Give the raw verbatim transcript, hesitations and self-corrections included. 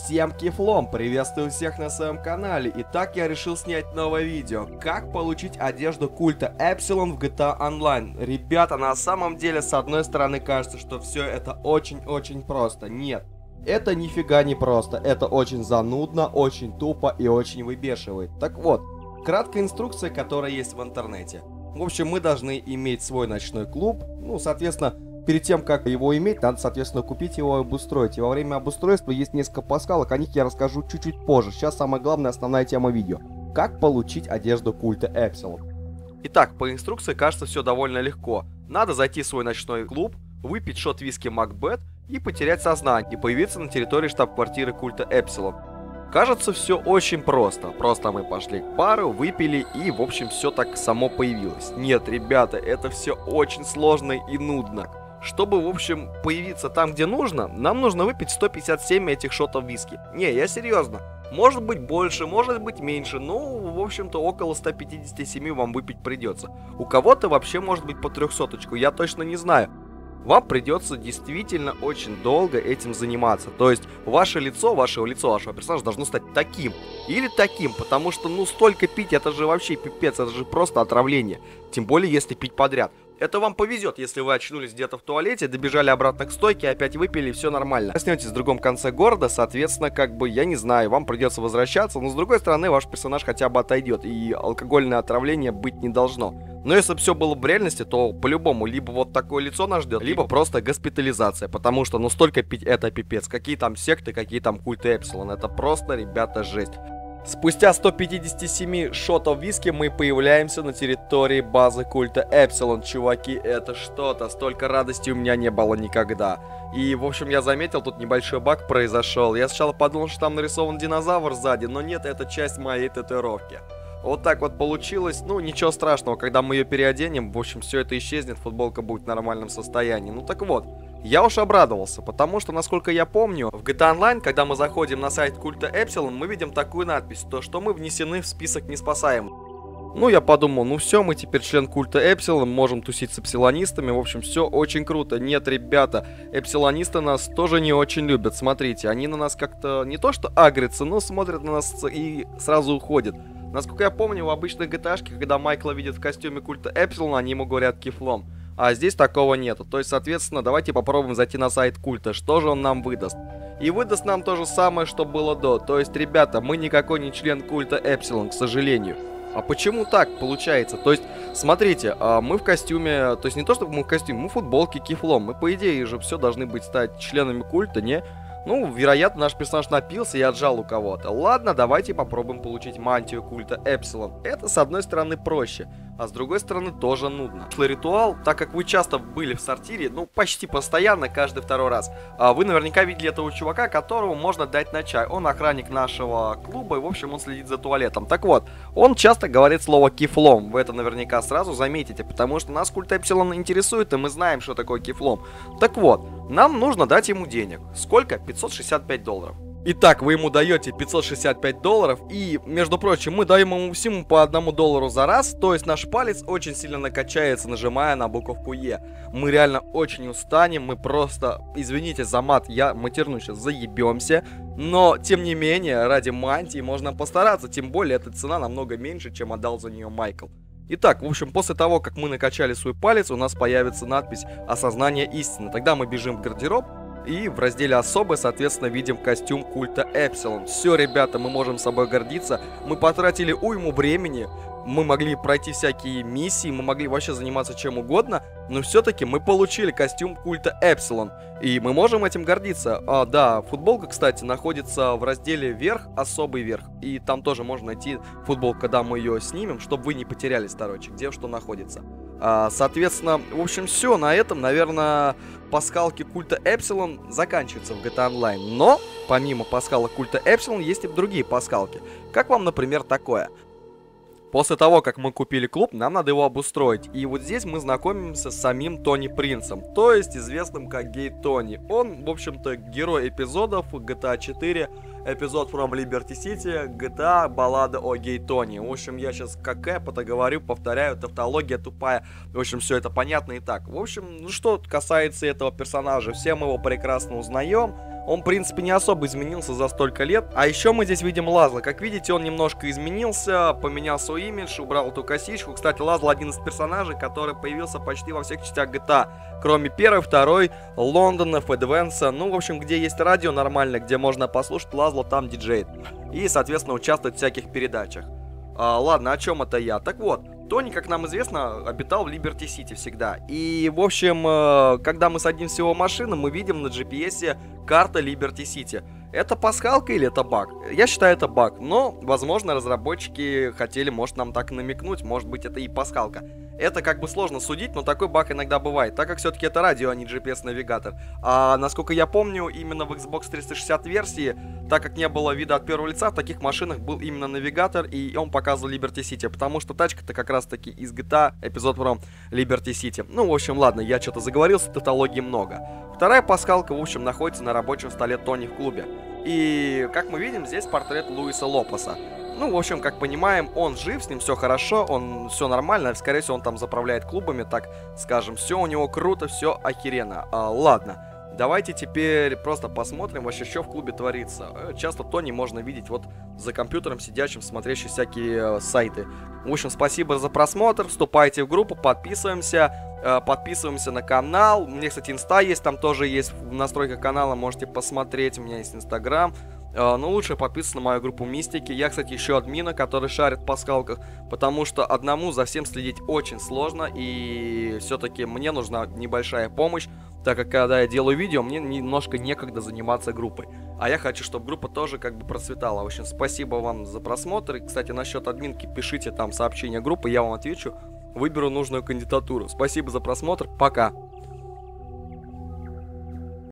Всем кифлом, приветствую всех на своем канале. Итак, я решил снять новое видео. Как получить одежду культа Эпсилон в джи ти эй Online. Ребята, на самом деле, с одной стороны, кажется, что все это очень-очень просто. Нет, это нифига не просто. Это очень занудно, очень тупо и очень выбешивает. Так вот, краткая инструкция, которая есть в интернете. В общем, мы должны иметь свой ночной клуб. Ну, соответственно, перед тем, как его иметь, надо, соответственно, купить его и обустроить. И во время обустройства есть несколько пасхалок, о них я расскажу чуть-чуть позже. Сейчас самая главная, основная тема видео. Как получить одежду культа Эпсилон. Итак, по инструкции, кажется, все довольно легко. Надо зайти в свой ночной клуб, выпить шот виски Макбет и потерять сознание, и появиться на территории штаб-квартиры культа Эпсилон. Кажется, все очень просто. Просто мы пошли к бару, выпили и, в общем, все так само появилось. Нет, ребята, это все очень сложно и нудно. Чтобы, в общем, появиться там, где нужно, нам нужно выпить сто пятьдесят семь этих шотов виски. Не, я серьезно. Может быть больше, может быть меньше, ну, в общем-то, около ста пятидесяти семи вам выпить придется. У кого-то вообще может быть по трехсоточку, я точно не знаю. Вам придется действительно очень долго этим заниматься. То есть, ваше лицо, ваше лицо, вашего персонажа должно стать таким. Или таким, потому что, ну, столько пить, это же вообще пипец, это же просто отравление. Тем более, если пить подряд. Это вам повезет, если вы очнулись где-то в туалете, добежали обратно к стойке, опять выпили, и все нормально. Проснетесь в другом конце города, соответственно, как бы, я не знаю, вам придется возвращаться, но с другой стороны, ваш персонаж хотя бы отойдет, и алкогольное отравление быть не должно. Но если бы все было в реальности, то по-любому, либо вот такое лицо нас ждет, либо просто госпитализация, потому что, ну, столько пить, это пипец. Какие там секты, какие там культы Эпсилон, это просто, ребята, жесть. Спустя сто пятьдесят семь шотов виски мы появляемся на территории базы культа Эпсилон. Чуваки, это что-то. Столько радости у меня не было никогда. И, в общем, я заметил, тут небольшой баг произошел. Я сначала подумал, что там нарисован динозавр сзади, но нет, это часть моей татуировки. Вот так вот получилось. Ну, ничего страшного, когда мы ее переоденем, в общем, все это исчезнет, футболка будет в нормальном состоянии. Ну так вот. Я уж обрадовался, потому что, насколько я помню, в джи ти эй Online, когда мы заходим на сайт культа Эпсилон, мы видим такую надпись, то что мы внесены в список неспасаемых. Ну, я подумал, ну все, мы теперь член культа Эпсилон, можем тусить с эпсилонистами, в общем, все очень круто. Нет, ребята, эпсилонисты нас тоже не очень любят, смотрите, они на нас как-то не то что агрятся, но смотрят на нас и сразу уходят. Насколько я помню, в обычных джи ти эй-шке, когда Майкла видят в костюме культа Эпсилон, они ему говорят кифлом. А здесь такого нету. То есть, соответственно, давайте попробуем зайти на сайт культа. Что же он нам выдаст? И выдаст нам то же самое, что было до. То есть, ребята, мы никакой не член культа Эпсилон, к сожалению. А почему так получается? То есть, смотрите, мы в костюме... То есть, не то, чтобы мы в костюме, мы в футболке, кифлом. Мы, по идее, же все должны быть стать членами культа, не... Ну, вероятно, наш персонаж напился и отжал у кого-то. Ладно, давайте попробуем получить мантию культа Эпсилон. Это, с одной стороны, проще, а с другой стороны, тоже нудно. Ритуал, так как вы часто были в сортире, ну, почти постоянно, каждый второй раз, вы наверняка видели этого чувака, которого можно дать на чай. Он охранник нашего клуба, и, в общем, он следит за туалетом. Так вот, он часто говорит слово кифлом. Вы это наверняка сразу заметите, потому что нас культ Эпсилон интересует, и мы знаем, что такое кифлом. Так вот, нам нужно дать ему денег. Сколько? пятьсот шестьдесят пять долларов. Итак, вы ему даете пятьсот шестьдесят пять долларов, и, между прочим, мы даем ему всему по одному доллару за раз, то есть наш палец очень сильно накачается, нажимая на буковку Е. Мы реально очень устанем, мы просто, извините за мат, я матерну сейчас, заебемся, но, тем не менее, ради мантии можно постараться, тем более, эта цена намного меньше, чем отдал за нее Майкл. Итак, в общем, после того, как мы накачали свой палец, у нас появится надпись «Осознание истины». Тогда мы бежим в гардероб. И в разделе «Особо», соответственно, видим костюм культа Эпсилон. Все, ребята, мы можем собой гордиться. Мы потратили уйму времени. Мы могли пройти всякие миссии. Мы могли вообще заниматься чем угодно. Но все-таки мы получили костюм культа Эпсилон. И мы можем этим гордиться. А, да, футболка, кстати, находится в разделе «Верх», «Особый верх». И там тоже можно найти футболку, когда мы ее снимем, чтобы вы не потерялись, короче, где что находится. А, соответственно, в общем, все. На этом, наверное, пасхалки культа Эпсилон заканчиваются в джи ти эй Online. Но, помимо пасхалок культа Эпсилон, есть и другие пасхалки. Как вам, например, такое? После того, как мы купили клуб, нам надо его обустроить. И вот здесь мы знакомимся с самим Тони Принцем, то есть известным как Гей Тони. Он, в общем-то, герой эпизодов джи ти эй четыре, эпизод From Liberty City, джи ти эй Баллада о Гей Тони. В общем, я сейчас как это говорю, повторяю, тавтология тупая. В общем, все это понятно и так. В общем, ну что касается этого персонажа, все мы его прекрасно узнаем. Он, в принципе, не особо изменился за столько лет. А еще мы здесь видим Лазла. Как видите, он немножко изменился, поменял свой имидж, убрал эту косичку. Кстати, Лазла один из персонажей, который появился почти во всех частях джи ти эй. Кроме первой, второй, Лондона, Фэдвенса. Ну, в общем, где есть радио нормально, где можно послушать, Лазла там диджеет. И, соответственно, участвует в всяких передачах. А, ладно, о чем это я? Так вот, Тони, как нам известно, обитал в Либерти-Сити всегда. И, в общем, когда мы садимся в его машину, мы видим на джи пи эс карта Либерти-Сити. Это пасхалка или это баг? Я считаю, это баг. Но, возможно, разработчики хотели, может, нам так намекнуть. Может быть, это и пасхалка. Это как бы сложно судить, но такой баг иногда бывает, так как все-таки это радио, а не джи пи эс-навигатор. А насколько я помню, именно в Xbox триста шестьдесят версии, так как не было вида от первого лица, в таких машинах был именно навигатор, и он показывал Либерти-Сити, потому что тачка-то как раз-таки из джи ти эй, эпизод про Либерти-Сити. Ну, в общем, ладно, я что-то заговорился, тавтологии много. Вторая пасхалка, в общем, находится на рабочем столе Тони в клубе. И, как мы видим, здесь портрет Луиса Лопеса. Ну, в общем, как понимаем, он жив, с ним все хорошо, он все нормально, скорее всего, он там заправляет клубами, так скажем, все у него круто, все охеренно. А, ладно, давайте теперь просто посмотрим вообще, что в клубе творится. Часто Тони можно видеть вот за компьютером сидящим, смотрящим всякие э, сайты. В общем, спасибо за просмотр, вступайте в группу, подписываемся, э, подписываемся на канал. У меня, кстати, инста есть, там тоже есть в настройках канала, можете посмотреть, у меня есть инстаграм. Но лучше подписываться на мою группу Мистики. Я, кстати, еще админа, который шарит в пасхалках, потому что одному за всем следить очень сложно, и все-таки мне нужна небольшая помощь, так как когда я делаю видео, мне немножко некогда заниматься группой. А я хочу, чтобы группа тоже как бы процветала. В общем, спасибо вам за просмотр. И, кстати, насчет админки пишите там сообщение группы, я вам отвечу, выберу нужную кандидатуру. Спасибо за просмотр, пока!